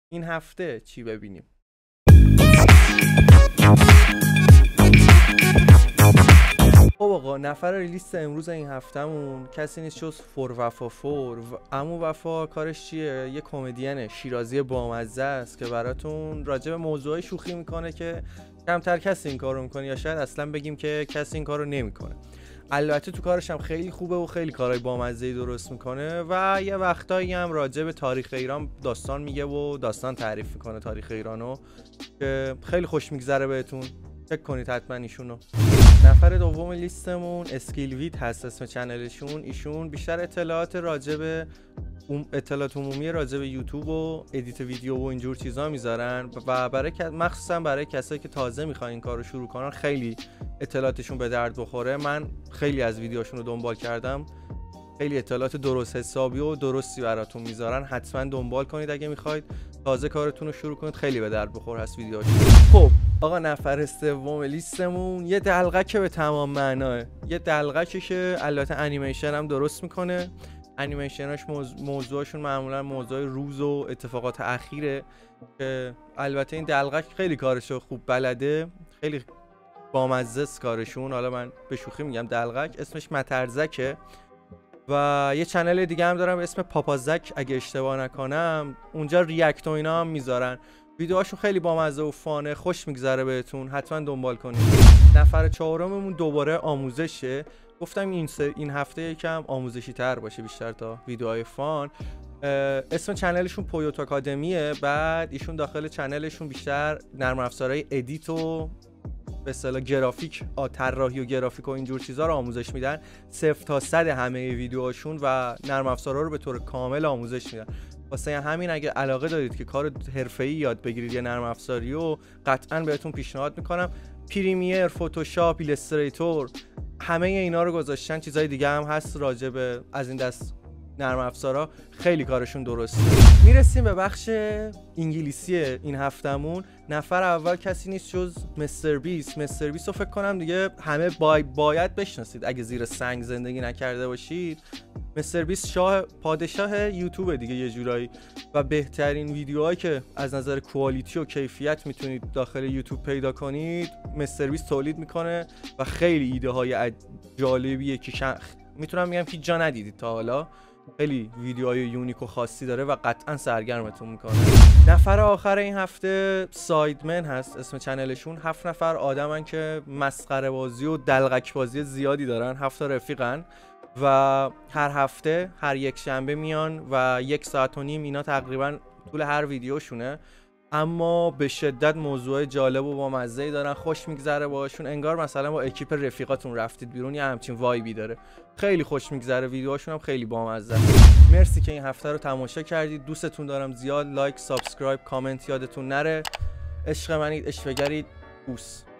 این هفته چی ببینیم؟ خب آقا، نفر لیست امروز این هفتهمون کسی نیست جز فوروفا فور. عمو وفا کارش چیه؟ یه کمدین شیرازی بامزه است که براتون راجع به موضوعی شوخی میکنه که کمتر کسی این کارو میکنه، یا شاید اصلا بگیم که کسی این کارو نمیکنه. البته تو کارش هم خیلی خوبه و خیلی کارهای بامزه‌ای درست میکنه و یه وقتایی هم راجع به تاریخ ایران داستان میگه و داستان تعریف میکنه تاریخ ایرانو، که خیلی خوش میگذره بهتون. چک کنید حتما ایشونو. نفر دوم لیستمون اسکیلویت هست اسم چنلشون. ایشون بیشتر اطلاعات عمومی راجع به یوتیوب و ادیت ویدیو و اینجور چیزا میذارن و مخصوصا برای کسایی که تازه میخوان این کارو شروع کنن خیلی اطلاعاتشون به درد بخوره. من خیلی از ویدیوهاشون رو دنبال کردم، خیلی اطلاعات درست حسابی و درستی براتون میذارن. حتما دنبال کنید اگه میخواید تازه کارتون رو شروع کنید، خیلی به درد بخور هست ویدیوهاشون. خب آقا، نفر سوم لیستمون یه دلغک به تمام معناه. یه دلغکی که البته انیمیشن هم درست میکنه. انیمیشناش موضوعشون معمولا موضوع روز و اتفاقات اخیره، که البته این دلغک خیلی کارشو خوب بلده، خیلی بامزه است کارشون. حالا من به شوخی میگم دلغک، اسمش مترزکه. و یه چنل دیگه هم دارم به اسم پاپازک اگه اشتباه نکنم، اونجا ریاکت و اینا هم میذارن. ویدیوهاشون خیلی بامزه و فانه، خوش میگذره بهتون، حتما دنبال کنید. نفر چهارممون دوباره آموزشه. گفتم این هفته یکم آموزشی تر باشه بیشتر تا ویدیوهای فان. اسم چنلشون پویوت آکادمیه. بعد ایشون داخل چنلشون بیشتر نرم افزارهای ادیت و به اصطلاح گرافیک، طراحی و گرافیک و اینجور چیزا رو آموزش میدن. 0 تا 100 همه ویدیوهاشون و نرم افزارها رو به طور کامل آموزش میدن. واسه همین اگه علاقه دارید که کار حرفه‌ای یاد بگیرید یا نرم افزاری، و قطعا بهتون پیشنهاد میکنم. پریمیر، فتوشاپ، ایلستریتور، همه اینا رو گذاشتن. چیزای دیگه هم هست راجع به از این دست نرم افزارا، خیلی کارشون درسته. میرسیم به بخش انگلیسی این هفتمون. نفر اول کسی نیست جز مستر بیست. مستر بیست رو فکر کنم دیگه همه باید بشناسید اگه زیر سنگ زندگی نکرده باشید. مستر بیست پادشاه یوتیوب دیگه یه جورایی، و بهترین ویدیوهایی که از نظر کوالیتی و کیفیت میتونید داخل یوتیوب پیدا کنید مستر بیست تولید میکنه و خیلی ایده های جالبیه که میتونم بگم هیچ جا ندیدید تا حالا. خیلی ویدیوهای یونیک و خاصی داره و قطعا سرگرمتون میکنه. نفر آخر این هفته سایدمن هست اسم چنلشون. 7 نفر آدمن که مسخره بازی و دلغک بازی زیادی دارن. 7 رفیقن و هر هفته هر یک شنبه میان و 1.5 ساعت اینا تقریبا طول هر ویدیوشونه، اما به شدت موضوع جالب و بامزه‌ای دارن. خوش میگذره باهاشون، انگار مثلا با اکیپ رفیقاتون رفتید بیرون، یه همچین وایبی داره. خیلی خوش میگذره، ویدیوهاشون هم خیلی بامزه. مرسی که این هفته رو تماشا کردید. دوستتون دارم زیاد. لایک، سابسکرایب، کامنت یادتون نره. عشق منید، عشقگرید. بوس.